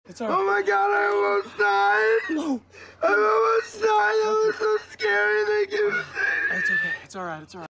It's all right. Oh my God, I almost died. No. I almost died. That was so scary. Thank you. It's okay. It's all right. It's all right.